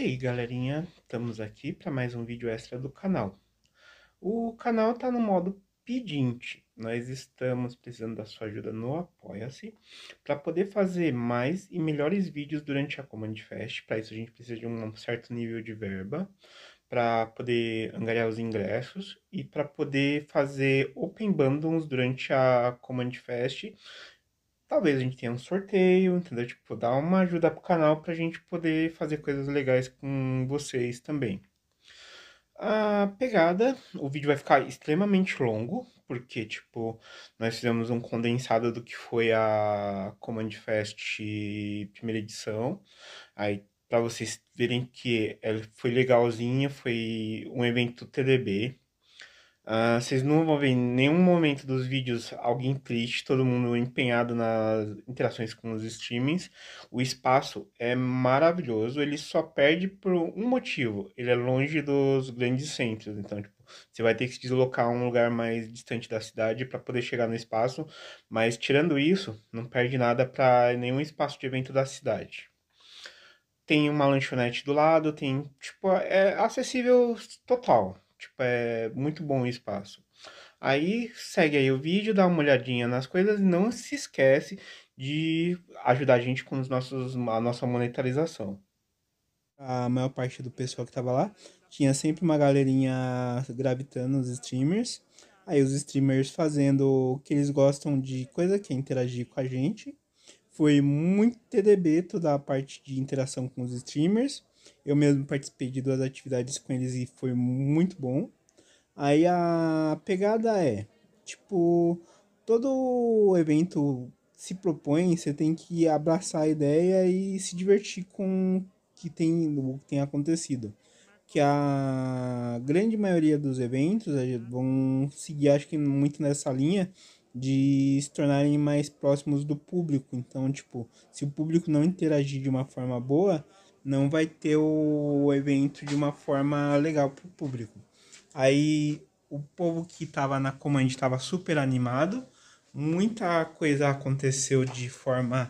aí, galerinha, estamos aqui para mais um vídeo extra do canal. O canal está no modo pedinte. Nós estamos precisando da sua ajuda no Apoia-se para poder fazer mais e melhores vídeos durante a Command Fest. Para isso a gente precisa de um certo nível de verba para poder angariar os ingressos e para poder fazer open bundles durante a Command Fest. Talvez a gente tenha um sorteio, entendeu? Tipo, dar uma ajuda pro canal pra gente poder fazer coisas legais com vocês também. A pegada, o vídeo vai ficar extremamente longo, porque, tipo, nós fizemos um condensado do que foi a Command Fest primeira edição. Aí, pra vocês verem que ela foi legalzinha, foi um evento TDB. Vocês não vão ver em nenhum momento dos vídeos alguém triste, todo mundo empenhado nas interações com os streamings. O espaço é maravilhoso, ele só perde por um motivo: ele é longe dos grandes centros. Então, tipo, você vai ter que se deslocar a um lugar mais distante da cidade para poder chegar no espaço. Mas tirando isso, não perde nada para nenhum espaço de evento da cidade. Tem uma lanchonete do lado, tem, tipo, é acessível total. Tipo, é muito bom o espaço. Aí segue aí o vídeo, dá uma olhadinha nas coisas e não se esquece de ajudar a gente com a nossa monetarização. A maior parte do pessoal que tava lá tinha sempre uma galerinha gravitando os streamers. Aí os streamers fazendo o que eles gostam de coisa que é interagir com a gente. Foi muito TDB toda a parte de interação com os streamers. Eu mesmo participei de 2 atividades com eles e foi muito bom. Aí a pegada é, tipo, todo evento se propõe, você tem que abraçar a ideia e se divertir com o que tem acontecido. Que a grande maioria dos eventos vão seguir, acho que muito nessa linha de se tornarem mais próximos do público. Então, tipo, se o público não interagir de uma forma boa, não vai ter o evento de uma forma legal para o público. Aí o povo que tava na Command estava super animado. Muita coisa aconteceu de forma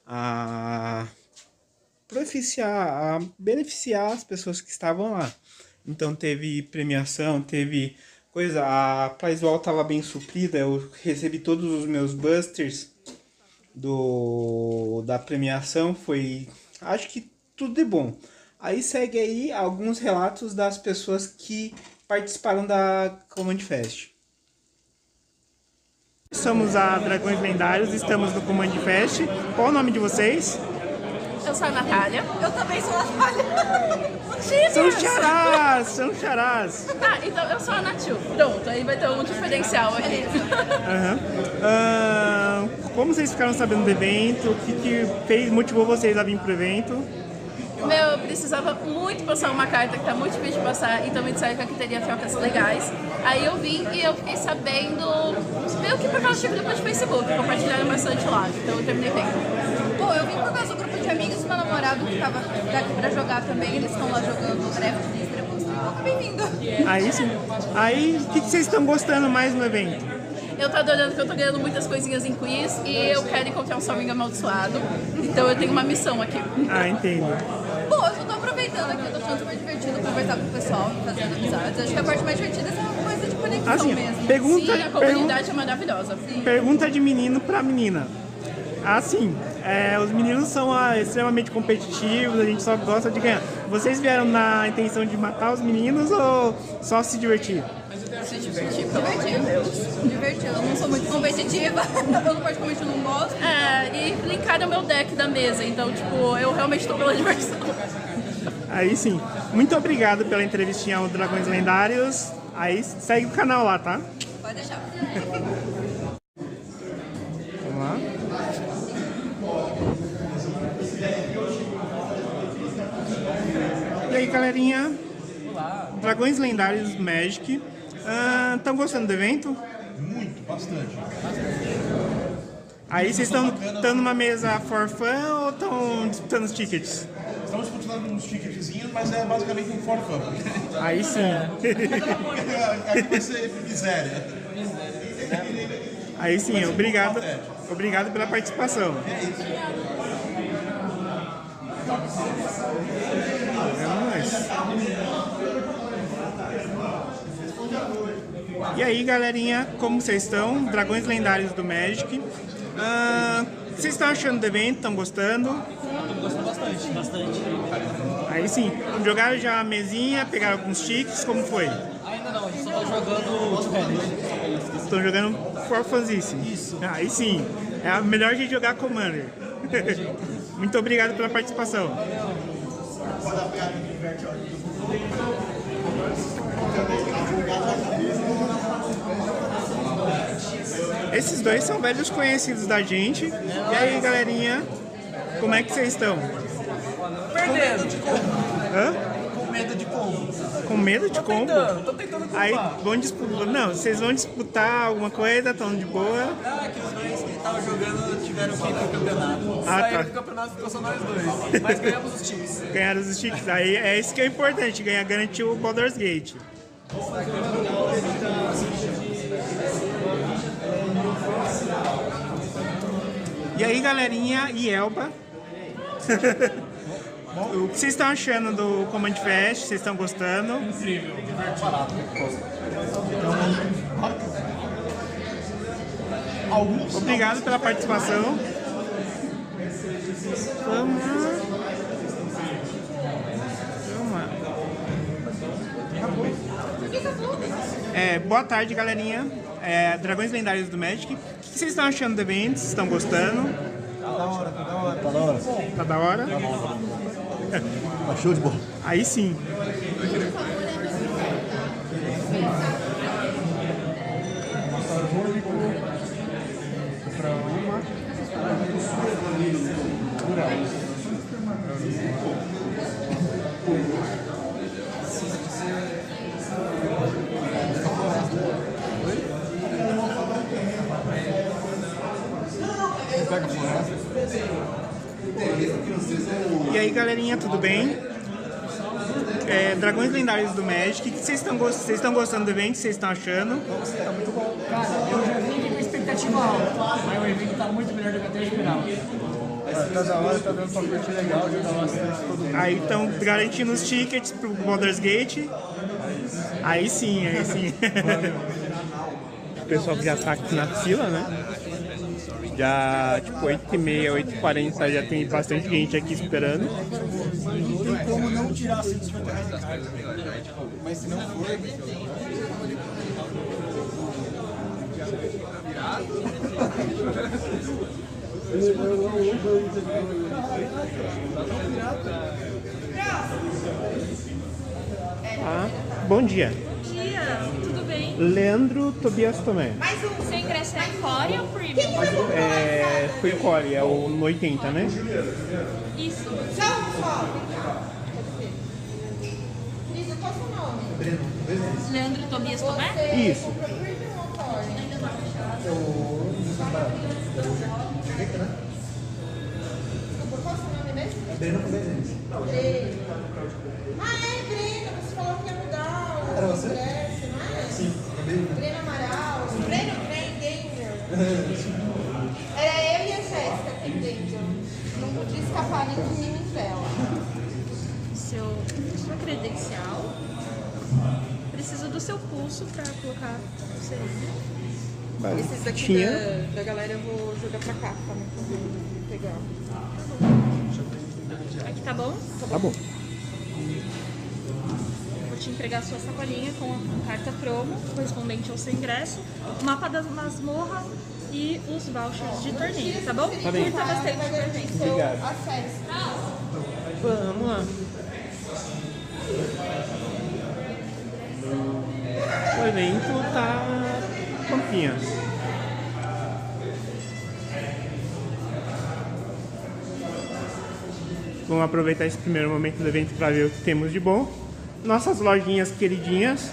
a a beneficiar as pessoas que estavam lá. Então teve premiação, teve coisa. A Prize Wall estava bem suprida. Eu recebi todos os meus busters da premiação. Foi, acho que tudo de bom. Aí segue aí alguns relatos das pessoas que participaram da Command Fest. Somos a Dragões Lendários, estamos no Command Fest. Qual o nome de vocês? Eu sou a Natália. Eu também sou a Natália. São charás, são charás. Ah, então eu sou a Natil. Pronto, aí vai ter um diferencial aqui. Como vocês ficaram sabendo do evento? O que motivou vocês a vir pro evento? Eu precisava muito passar uma carta que tá muito difícil de passar, então me disseram que aqui teria trocas legais. Aí eu vim e eu fiquei sabendo, meio que por causa do grupo de Facebook, compartilharam bastante lá, então eu terminei vendo. Pô, eu vim por causa do grupo de amigos do meu namorado que tava daqui pra jogar também, eles estão lá jogando o draft de Crepúsculo, então acabei vindo. Aí sim. Aí, o que vocês estão gostando mais no evento? Eu tô adorando que eu tô ganhando muitas coisinhas em quiz e eu quero encontrar um Summoning amaldiçoado, então eu tenho uma missão aqui. Ah, entendo. Pô, eu só tô aproveitando aqui, eu tô achando super divertido conversar com o pessoal, fazendo amizades. Acho que a parte mais divertida é essa coisa de conexão Assim, mesmo. Sim, a comunidade é maravilhosa. Pergunta de menino pra menina. Assim, os meninos são extremamente competitivos, a gente só gosta de ganhar. Vocês vieram na intenção de matar os meninos ou só se divertir? Se divertir, divertido. Eu não sou muito competitiva, eu particularmente não gosto. E brincar é o meu deck da mesa, então, tipo, eu realmente tô pela diversão. Aí sim. Muito obrigado pela entrevistinha ao Dragões Lendários. Aí segue o canal lá, tá? Pode deixar. Vamos lá. E aí, galerinha? Olá. Dragões Lendários Magic. Estão gostando do evento? Muito, bastante. Aí vocês estão numa mesa for fun ou estão disputando os tickets? Estamos disputando uns ticketzinhos, mas é basicamente um for fun. Aí sim. Aqui vai ser miséria. Aí sim, obrigado pela participação. E aí, galerinha, como vocês estão? Dragões lendários do Magic. Vocês estão achando do evento? Estão gostando? Estou gostando bastante. Aí sim. Jogaram já a mesinha, pegaram alguns tickets, como foi? Ainda não, a gente só tá jogando Two-Handed. Estão jogando For Funzíssimo. Isso. Aí sim. É a melhor jeito de jogar Commander. Muito obrigado pela participação. Esses dois são velhos conhecidos da gente. E aí, galerinha, como é que vocês estão? Perdendo. Hã? Com medo de combo. Com medo de combo? Tô tentando comprar. Aí vão disputar. Não, vocês vão disputar alguma coisa, estão de boa. Que os dois que estavam jogando tiveram que ir pro campeonato. Saíram do campeonato, ficou só nós dois. Mas ganhamos os times. Ganharam os tickets. Aí é isso que é importante, garantir o Baldur's Gate. E aí, galerinha e Elba? O que vocês estão achando do Command Fest? Vocês estão gostando? Incrível. Obrigado pela participação. Vamos lá. Boa tarde, galerinha. Dragões Lendários do Magic. O que vocês estão achando do evento? Vocês estão gostando? Tá da hora. Tá da hora? Tá show de bola. Aí sim. E aí, galerinha, tudo bem? Dragões Lendários do Magic, o que vocês estão gostando do evento? O que vocês estão achando? Tá muito bom. Cara, eu já vim aqui com expectativa alta, mas o evento tá muito melhor do que eu até esperava. Tá da hora, tá dando pra curtir legal, jogar bastante todo mundo. Aí estão garantindo os tickets pro Baldur's Gate. Aí sim, aí sim. O pessoal que já tá aqui na fila, né? Já, tipo, 8h30, 8h40 já tem bastante gente aqui esperando. Não tem como não tirar 150 reais de carga, mas se não for... Bom dia. Bom dia, tudo bem? Leandro Tobias Tomé. Seu ingresso é Core ou Premium? Foi Core, é o no 80, né? Isso. Leandro Tobias Tomé? Isso. Breno, você falou que ia mudar o ingresso, não é? Sim, Breno Amaral. Breno Danger. Era eu e a Jéssica que Danger. Não podia escapar nem de mim dela. Sua credencial. Preciso do seu pulso pra colocar o serinho. Esses daqui Tinha. da galera eu vou jogar pra cá, pra mim poder pegar. Aqui tá bom? Tá bom. Vou te entregar a sua sacolinha com a carta promo correspondente ao seu ingresso, o mapa da masmorra e os vouchers de torneio, tá bom? Tá bem. Curta bastante o evento. Obrigado. Acesso. Vamos lá. O evento tá Campinas. Vamos aproveitar esse primeiro momento do evento para ver o que temos de bom. Nossas lojinhas queridinhas.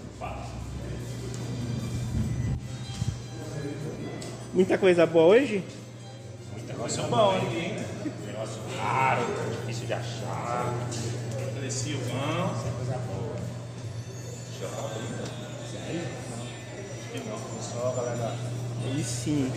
Muita coisa boa hoje? Negócio bom, hein? Negócio raro, difícil de achar. Silvão. Coisa boa. Sério? Não, só a galera. Aí sim.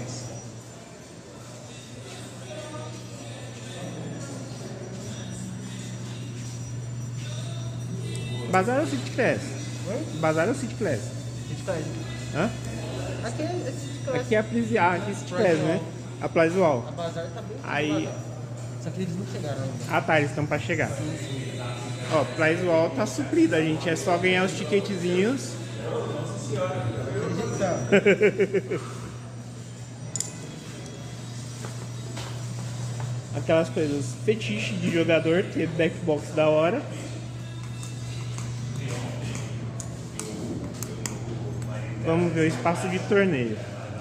Bazar ou City Class? Oi? Bazar ou City Class? City Class. Hã? Aqui é City Class. Aqui é aqui é City Class, né? A Plaza Wall. A Bazar tá bem. Aí... Só que eles não chegaram ainda. Ah tá, eles estão pra chegar. Ó, Plaza Wall tá suprida, gente. É só ganhar os ticketzinhos. Aquelas coisas fetiche de jogador, ter backbox da hora. Vamos ver o espaço de torneio.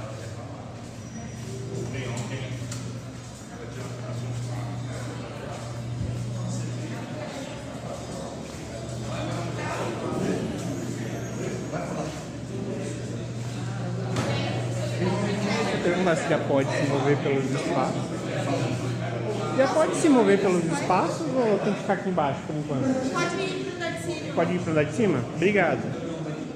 Perguntar se já pode se mover pelos espaços. Já pode se mover pelos espaços ou tem que ficar aqui embaixo por enquanto? Pode ir pro andar de cima. Pode ir pro andar de cima? Obrigado.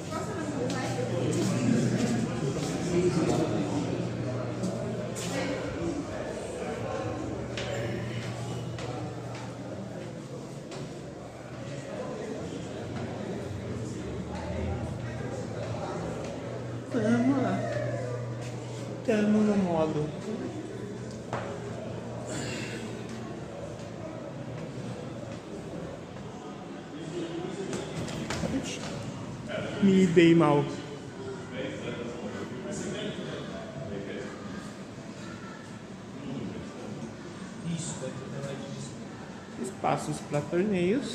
Vamos lá. Estamos no modo. Me dei mal. Espaços para torneios.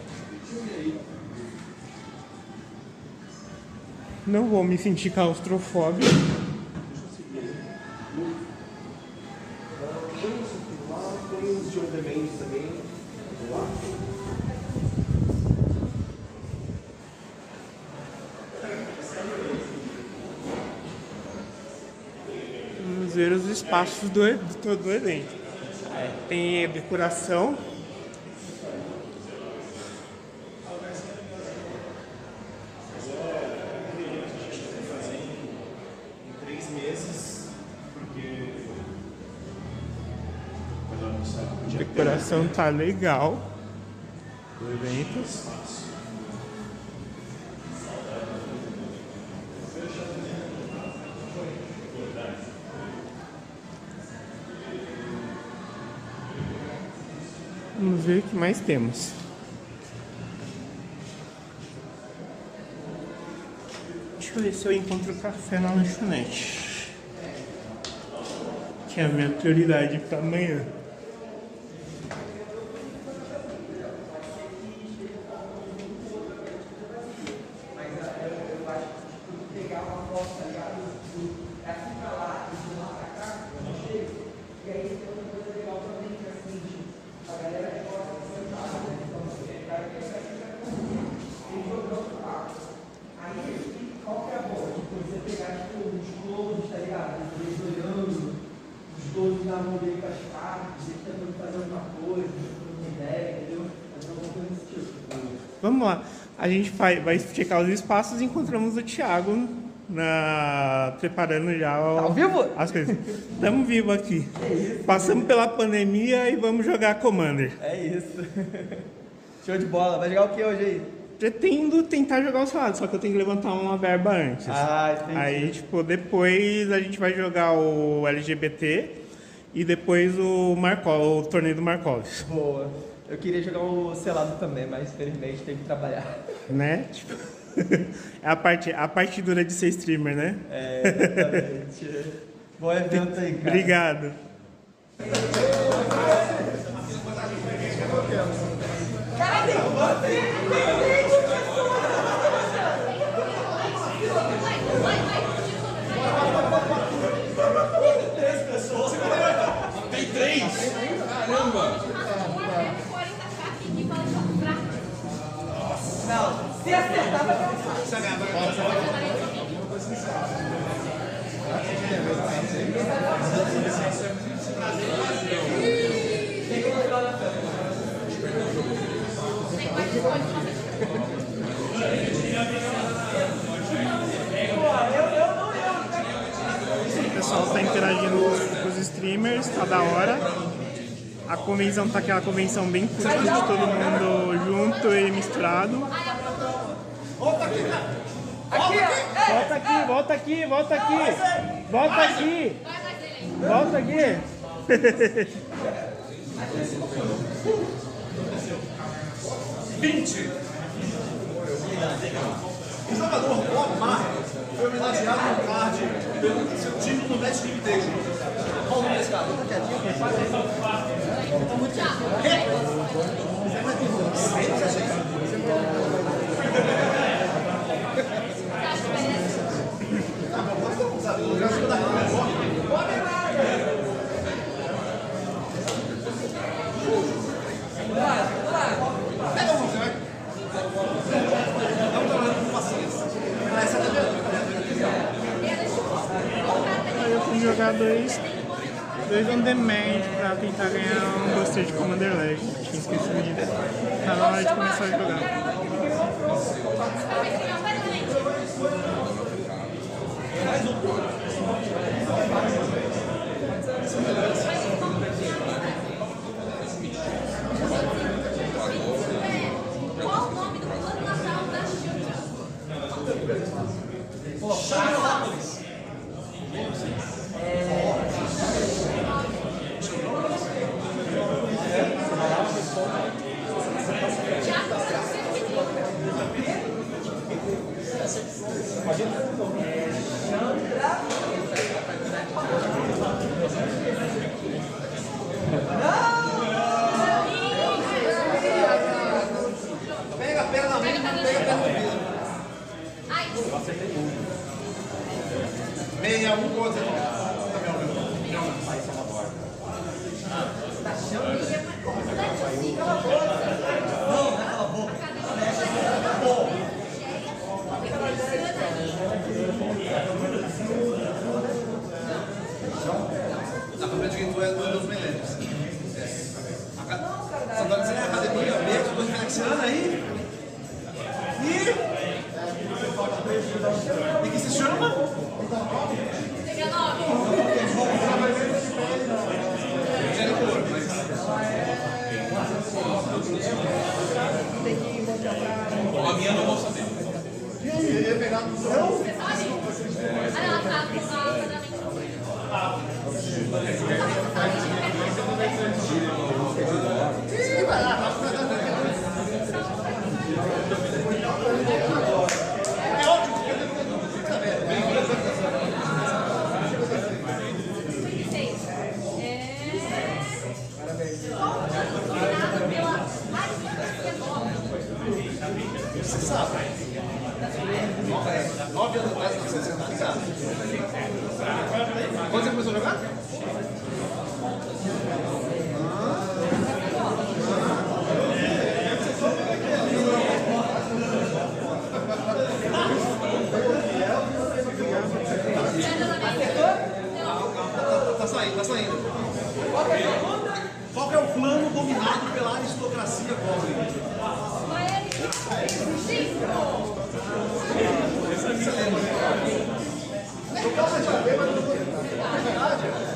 Não vou me sentir claustrofóbico. Vamos ver os espaços do todo o evento. Tem a decoração. A decoração tá legal do evento. Vamos ver o que mais temos. Deixa eu ver se eu encontro café na lanchonete, que é a minha prioridade para amanhã. Vamos lá, a gente vai checar os espaços e encontramos o Thiago preparando já ao vivo? As coisas. Estamos vivos aqui. Passamos pela pandemia e vamos jogar Commander. É isso. Show de bola. Vai jogar o que hoje aí? Pretendo tentar jogar o salado, só que eu tenho que levantar uma verba antes. Ah, entendi. Aí, tipo, depois a gente vai jogar o LGBT e depois o torneio do Markov. Boa. Eu queria jogar o selado também, mas infelizmente tem que trabalhar. Né? Tipo, é a parte dura de ser streamer, né? É, exatamente. Bom evento aí, cara. Obrigado. Tem 3? Caramba! Não, se acertar vai ter um O pessoal está interagindo com os streamers, tá da hora. A convenção tá aquela convenção bem curta de todo mundo junto e misturado. Volta aqui, cara. Volta aqui, volta aqui, volta aqui. Volta aqui. Volta aqui. 20. O jogador Bob Marley foi homenageado no card pelo seu time no Match Limitation. Qual o nome desse cara? Eu fui jogar dois on demand pra tentar ganhar um booster de Commander Leg. Tinha esquecido disso. Tá na hora de começar a jogar. Qual o nome do plano natal da Shield? Pega a perna na mão, não pega a perna no vidro. 61 contra. A câmera de quem tu é dos milênios. Agora você é a academia mesmo, tô reflexiando aí. E que se chama? A minha não vou saber. Eu ia pegar no céu. Você sabe. 9 anos atrás, você não tá ligado. Quando você começou a jogar? Tá saindo. Qual que é o plano dominado pela aristocracia goblin? Você lembra?